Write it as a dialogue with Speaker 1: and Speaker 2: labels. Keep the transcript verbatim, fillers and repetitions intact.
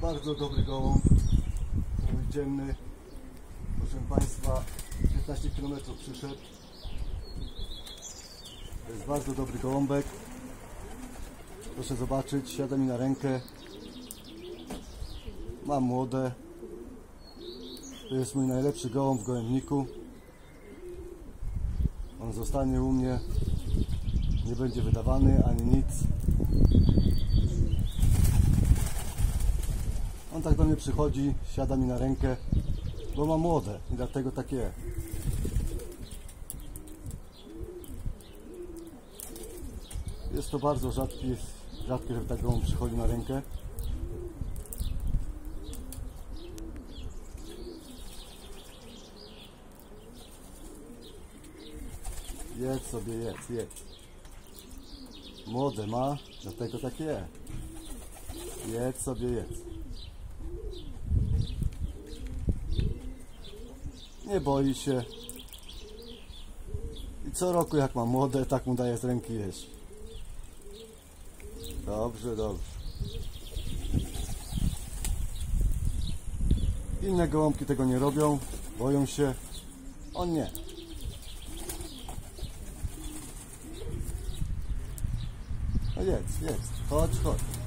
Speaker 1: bardzo dobry gołąb, mój dzienny, proszę Państwa, piętnaście kilometrów przyszedł. To jest bardzo dobry gołąbek, proszę zobaczyć, siada mi na rękę, mam młode, to jest mój najlepszy gołąb w gołębniku, on zostanie u mnie, nie będzie wydawany ani nic. On tak do mnie przychodzi, siada mi na rękę, bo ma młode i dlatego tak jest. Jest to bardzo rzadkie, rzadkie, że tak gołąb przychodzi na rękę. Jedz sobie, jedz, jedz. Młode ma, dlatego tak jest. Jedz sobie, jedz. Nie boi się. I co roku jak ma młode, tak mu daje z ręki jeść. Dobrze, dobrze. Inne gołąbki tego nie robią, boją się. On nie. No jedz, jedz. Chodź, chodź.